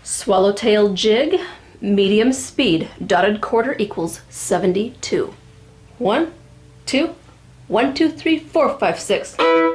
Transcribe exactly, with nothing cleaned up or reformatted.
Swallowtail Jig, medium speed, dotted quarter equals seventy-two. One, two, one, two, three, four, five, six.